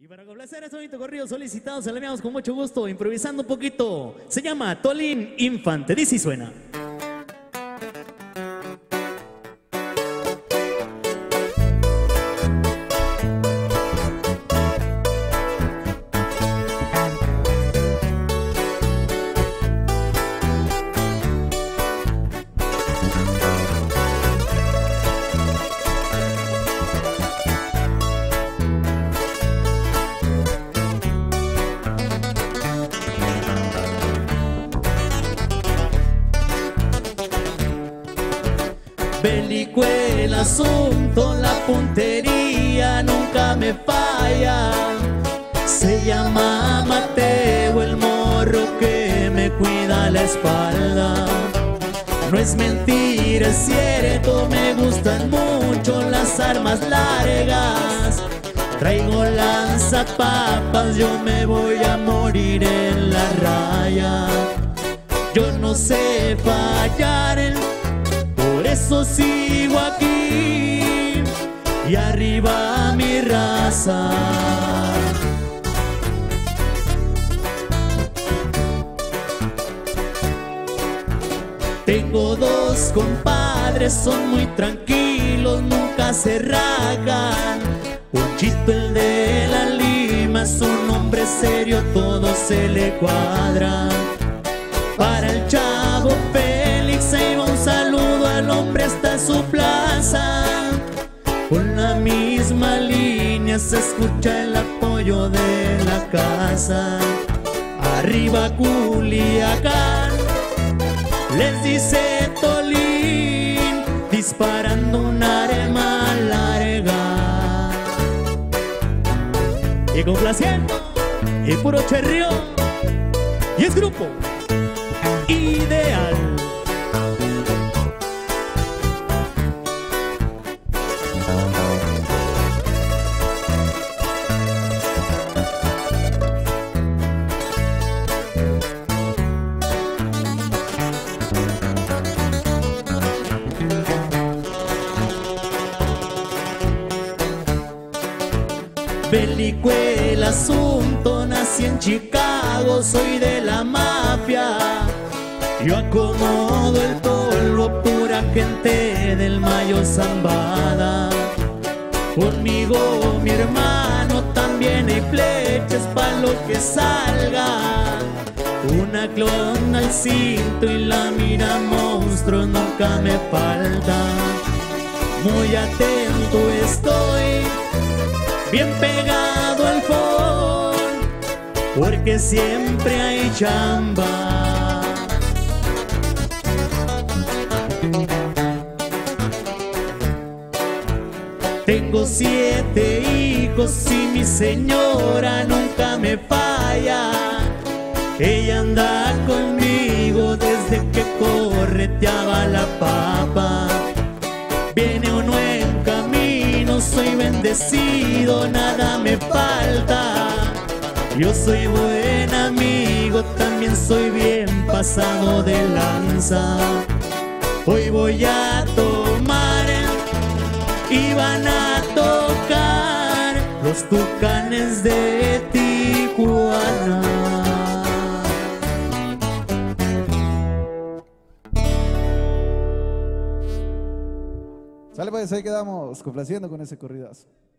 Y para complacer este bonito corrido solicitado, se lo enviamos con mucho gusto, improvisando un poquito. Se llama Tolín Infante, dice y suena. Bélico el asunto, la puntería nunca me falla. Se llama Mateo, el morro que me cuida la espalda. No es mentira, es cierto, me gustan mucho las armas largas. Traigo lanzapapas, yo me voy a morir en la raya. Yo no sé fallar por eso sigo aquí y arriba mi raza. Tengo dos compadres, son muy tranquilos, nunca se rajan. Ponchito el de la Lima es un hombre serio, todo se le cuadra. Para el chavo Félix ahí va un saludo, al hombre está en su plaza. Con la misma línea se escucha el apoyo de la casa. Arriba Culiacán, les dice Tolín, disparando un arma larga. Y complaciendo, y puro cherrión, y es grupo Ideal. Bélico el asunto, nací en Chicago, soy de la mafia. Yo acomodo el polvo, pura gente del Mayo Zambada. Conmigo mi hermano también hay flechas pa' lo que salga. Una clona al cinto y la mira monstruo nunca me falta. Muy atento estoy, bien pegado al phone, porque siempre hay chamba. Tengo 7 hijos y mi señora nunca me falla. Ella anda conmigo desde que correteaba la papa. Viene uno en camino, soy bendecido, nada me falta. Yo soy buen amigo, también soy bien pasado de lanza. Hoy voy a tomar y van a tocar los Tucanes de Tijuana. Sale pues, ahí quedamos complaciendo con ese corridazo.